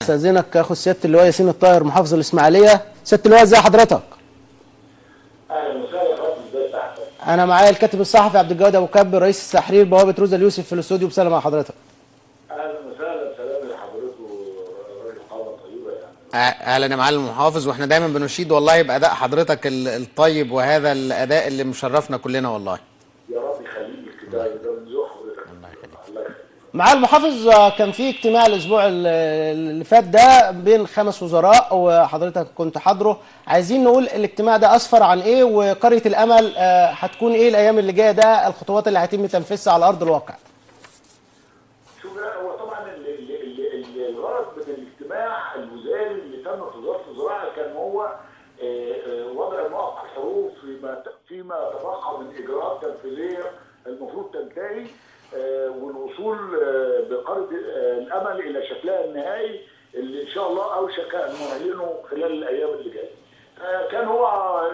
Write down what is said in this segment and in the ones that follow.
استاذنك اخو سياده اللواء ياسين الطاهر محافظ الاسماعيليه. سياده اللواء ازي حضرتك؟ اهلا وسهلا يا فندم، ازي حضرتك؟ انا معايا الكاتب الصحفي عبد الجواد ابو كب رئيس تحرير بوابه روزا اليوسف في الاستوديو. بسلام مع حضرتك. اهلا وسهلا، سلام لحضرته راجل قامه طيبه اهلا يا معالي المحافظ، واحنا دايما بنشيد والله باداء حضرتك الطيب وهذا الاداء اللي مشرفنا كلنا والله. يا رب يخليك كده، ده من ذوق حضرتك. الله يخليك. معالي المحافظ، كان في اجتماع الاسبوع اللي فات ده بين 5 وزراء وحضرتك كنت حاضره. عايزين نقول الاجتماع ده اسفر عن ايه، وقريه الامل هتكون ايه الايام اللي جايه، ده الخطوات اللي هيتم تنفيذها على ارض الواقع. شوف، هو طبعا الغرض من الاجتماع الوزاري اللي تم في وزاره الزراعه كان هو وضع نقط الحروف فيما تبقى من اجراءات تنفيذيه المفروض تنتهي، والوصول بقريه الامل الى شكلها النهائي اللي ان شاء الله اوشك ان نعلنه خلال الايام اللي جايه. كان هو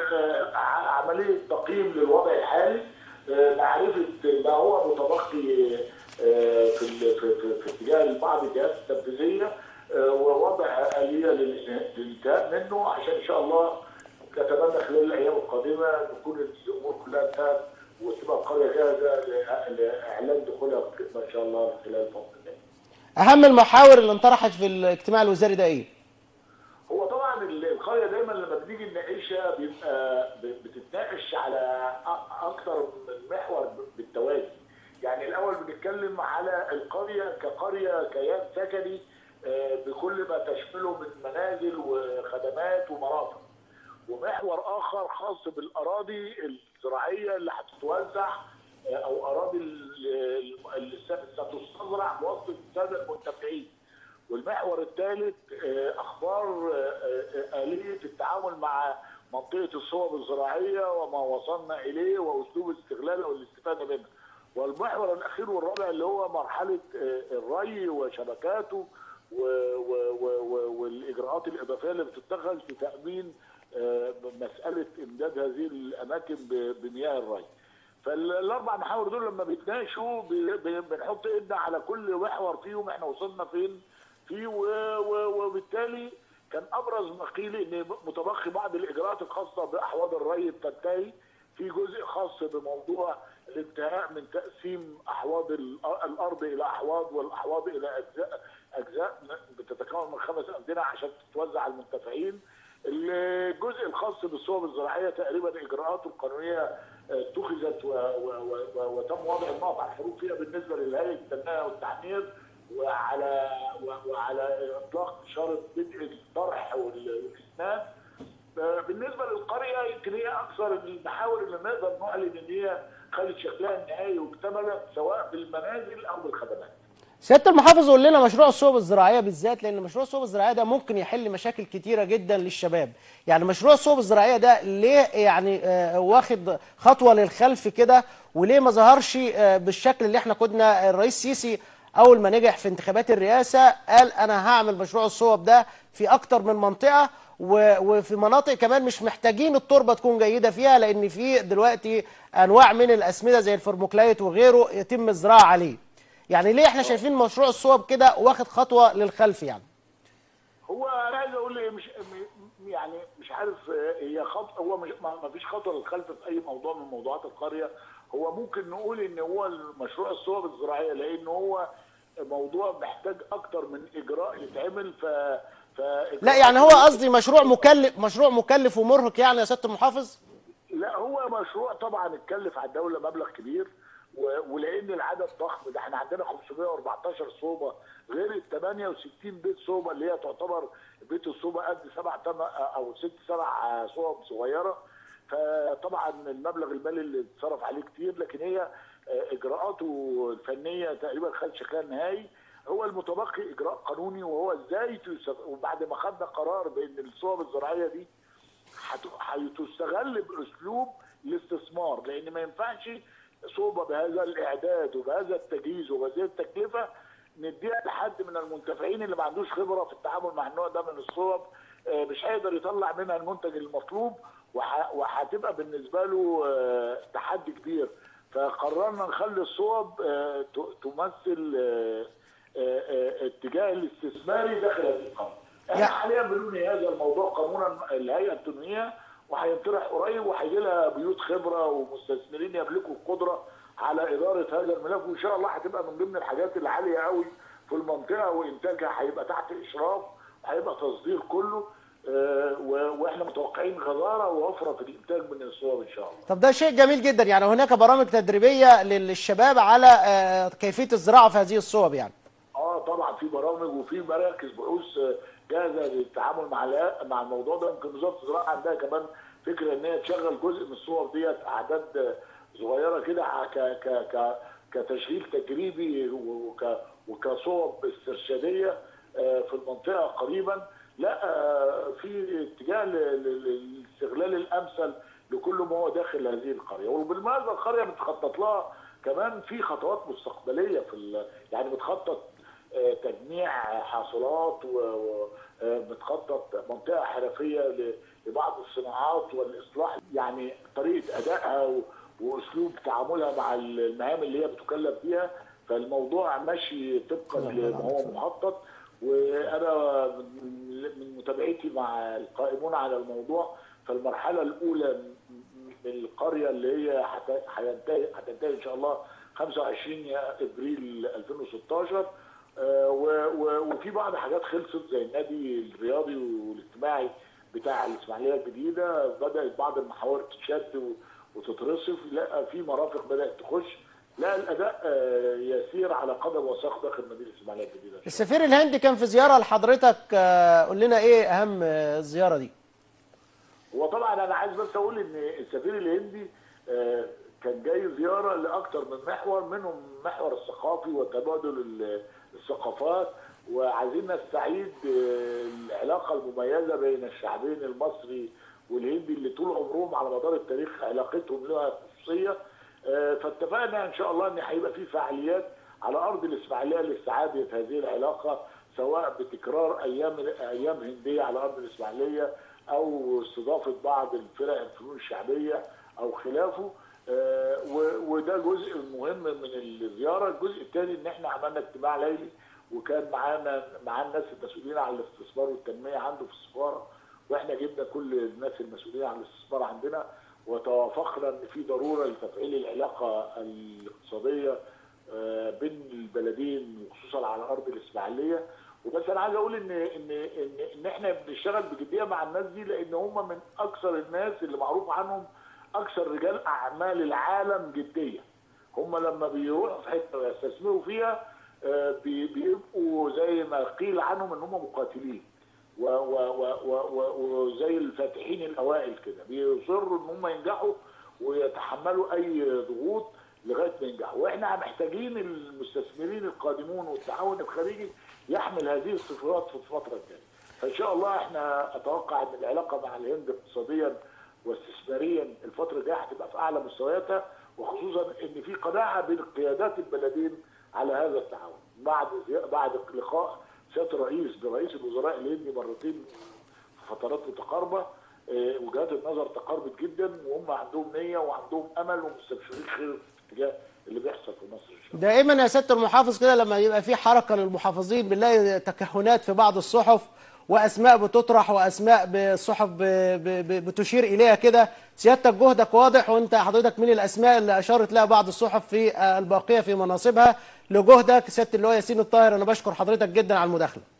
عمليه تقييم للوضع الحالي، معرفه ما هو متبقي في اتجاه بعض الجهات التنفيذيه، ووضع اليه للانتهاء منه، عشان ان شاء الله نتمنى خلال الايام القادمه تكون الامور كلها انتهت وتبقى القريه جاهزه لاعلان دخولها ان شاء الله خلال الفتره الجايه. اهم المحاور اللي انطرحت في الاجتماع الوزاري ده ايه؟ هو طبعا القريه دايما لما بنيجي نناقشها بيبقى بتتناقش على اكثر من محور بالتوازي. يعني الاول بنتكلم على القريه كقريه كيان سكني بكل ما تشمله من منازل وخدمات ومرافق، ومحور اخر خاص بالاراضي الزراعيه اللي هتتوزع او اراضي اللي ستستزرع بواسطه الساده المنتفعين، والمحور الثالث اخبار اليه التعامل مع منطقه الصوب الزراعيه وما وصلنا اليه واسلوب استغلالها والاستفاده منها، والمحور الاخير والرابع اللي هو مرحله الري وشبكاته والاجراءات الاضافيه اللي بتتخذ في تامين مساله امداد هذه الاماكن بمياه الري. فالاربع محاور دول لما بيتناقشوا بنحط ايدنا على كل محور فيهم احنا وصلنا فين فيه، وبالتالي كان ابرز ما قيل ان متبقي بعض الاجراءات الخاصه باحواض الري بتنتهي، في جزء خاص بموضوع الانتهاء من تقسيم احواض الارض الى احواض، والاحواض الى اجزاء بتتكون من 5 أمدنة عشان تتوزع على المنتفعين. الجزء الخاص بالصوب الزراعيه تقريبا اجراءاته القانونيه اتخذت وتم وضع النقط على الحروف فيها بالنسبه للهيئه التنميه والتعمير، وعلى اطلاق شرط بدء الطرح والاسناد. بالنسبه للقريه يمكن هي اكثر المحاور اللي نقدر نعلن ان هي خدت شكلها النهائي واكتملت سواء بالمنازل او بالخدمات. سياده المحافظ، قول لنا مشروع الصوب الزراعيه بالذات، لان مشروع الصوب الزراعيه ده ممكن يحل مشاكل كتيره جدا للشباب. يعني مشروع الصوب الزراعيه ده ليه يعني واخد خطوه للخلف كده، وليه ما ظهرش بالشكل اللي احنا كنا الرئيس السيسي اول ما نجح في انتخابات الرئاسه قال انا هعمل مشروع الصوب ده في اكتر من منطقه، وفي مناطق كمان مش محتاجين التربه تكون جيده فيها، لان في دلوقتي انواع من الاسمده زي الفورموكلايت وغيره يتم الزراعه عليه. يعني ليه احنا شايفين مشروع الصوب كده واخد خطوه للخلف؟ يعني هو انا عايز اقول ايه، مش عارف، هي خطوه، هو ما فيش خطوه للخلف في اي موضوع من موضوعات القريه. هو ممكن نقول ان هو مشروع الصوب الزراعيه لان هو موضوع محتاج اكتر من اجراء يتعمل. لا يعني هو قصدي مشروع مكلف ومرهق يعني يا سياده المحافظ. لا، هو مشروع طبعا اتكلف على الدوله مبلغ كبير، ولان العدد ضخم، ده احنا عندنا 514 صوبه غير ال 68 بيت صوبه اللي هي تعتبر بيت الصوبه قد 7 او 6 7 صوب صغيره. فطبعا المبلغ المالي اللي اتصرف عليه كتير، لكن هي اجراءاته الفنيه تقريبا خد شكلها النهائي. هو المتبقي اجراء قانوني، وهو ازاي وبعد ما خدنا قرار بان الصوب الزراعيه دي هتستغل باسلوب الاستثمار، لان ما ينفعش صوبه بهذا الاعداد وبهذا التجهيز وبهذه التكلفه نديها لحد من المنتفعين اللي ما عندوش خبره في التعامل مع النوع ده من الصوب، مش هيقدر يطلع منها المنتج المطلوب، وهتبقى بالنسبه له تحدي كبير. فقررنا نخلي الصوب تمثل اتجاه الاستثماري داخل هذه القريه. احنا حاليا بنبني هذا الموضوع قانونا الهيئه التنمويه، وهينطرح قريب وهيجي لها بيوت خبره ومستثمرين يملكوا القدره على اداره هذا الملف، وان شاء الله هتبقى من ضمن الحاجات العاليه قوي في المنطقه، وانتاجها هيبقى تحت اشراف، هيبقى تصدير كله. واحنا متوقعين غزاره ووفره في الانتاج من الصور ان شاء الله. طب ده شيء جميل جدا، يعني هناك برامج تدريبيه للشباب على كيفيه الزراعه في هذه الصوب يعني. طبعا في برامج وفي مراكز بحوث جاهزه للتعامل مع الموضوع ده. يمكن وزاره الزراعه عندها كمان فكره ان هي تشغل جزء من الصور ديت اعداد صغيره كده كتشغيل تجريبي وكصوب استرشاديه في المنطقه قريبا. لا، في اتجاه للاستغلال الامثل لكل ما هو داخل هذه القريه. وبالمناسبه القريه بتخطط لها كمان في خطوات مستقبليه يعني بتخطط تجميع حاصلات، وبتخطط منطقه حرفيه لبعض الصناعات والاصلاح، يعني طريقه ادائها واسلوب تعاملها مع المهام اللي هي بتكلف بيها. فالموضوع ماشي طبقا لما هو مخطط. وانا من متابعتي مع القائمون على الموضوع، فالمرحله الاولى من القريه اللي هي هتنتهي ان شاء الله 25 ابريل 2016، وفي بعض حاجات خلصت زي النادي الرياضي والاجتماعي بتاع الاسماعيليه الجديده، بدات بعض المحاور تتشد وتترصف. لا، في مرافق بدات تخش. لا، الاداء يسير على قدم وساق داخل مدينه الاسماعيليه الجديده. السفير الهندي كان في زياره لحضرتك، قول لنا ايه اهم الزياره دي؟ هو طبعا انا عايز بس اقول ان السفير الهندي كان جاي زياره لاكثر من محور، منهم محور الثقافي وتبادل الثقافات، وعايزين نستعيد العلاقه المميزه بين الشعبين المصري والهندي اللي طول عمرهم على مدار التاريخ علاقتهم لها خصوصيه. فاتفقنا ان شاء الله ان هيبقى في فعاليات على ارض الاسماعيليه لاستعاده هذه العلاقه، سواء بتكرار ايام هنديه على ارض الاسماعيليه او استضافه بعض الفرق الفنون الشعبيه او خلافه. وده جزء مهم من الزياره. الجزء الثاني ان احنا عملنا اجتماع ليلي، وكان مع الناس المسؤولين عن الاستثمار والتنميه عنده في السفاره، واحنا جبنا كل الناس المسؤولين عن الاستثمار عندنا، وتوافقنا ان في ضروره لتفعيل العلاقه الاقتصاديه بين البلدين وخصوصا على ارض الاسماعيليه. وبس انا عايز اقول ان احنا بنشتغل بجديه مع الناس دي، لان هم من اكثر الناس اللي معروف عنهم اكثر رجال اعمال العالم جديه. هم لما بيروحوا في حته ويستثمروا فيها بيبقوا زي ما قيل عنهم ان هم مقاتلين، وزي الفاتحين الاوائل كده، بيصروا ان هم ينجحوا ويتحملوا اي ضغوط لغايه ما ينجحوا. واحنا محتاجين المستثمرين القادمون والتعاون الخارجي يحمل هذه الصفات في الفتره الجايه. فان شاء الله احنا اتوقع ان العلاقه مع الهند اقتصاديا واستثماريا الفتره الجايه هتبقى في اعلى مستوياتها، وخصوصا ان في قناعه بين قيادات البلدين على هذا التعاون. بعد لقاء سياده الرئيس برئيس الوزراء الهندي مرتين في فترات متقاربه، وجهات النظر تقاربت جدا، وهم عندهم نيه وعندهم امل ومستبشرين خير في الاتجاه اللي بيحصل في مصر ان شاء الله. دائما يا سياده المحافظ كده لما يبقى في حركه للمحافظين بنلاقي تكهنات في بعض الصحف، واسماء بتطرح واسماء بالصحف بتشير اليها كده. سيادتك جهدك واضح، وانت حضرتك من الاسماء اللي اشارت لها بعض الصحف في الباقيه في مناصبها لجهدك. سياده اللواء ياسين الطاهر، انا بشكر حضرتك جدا على المداخله.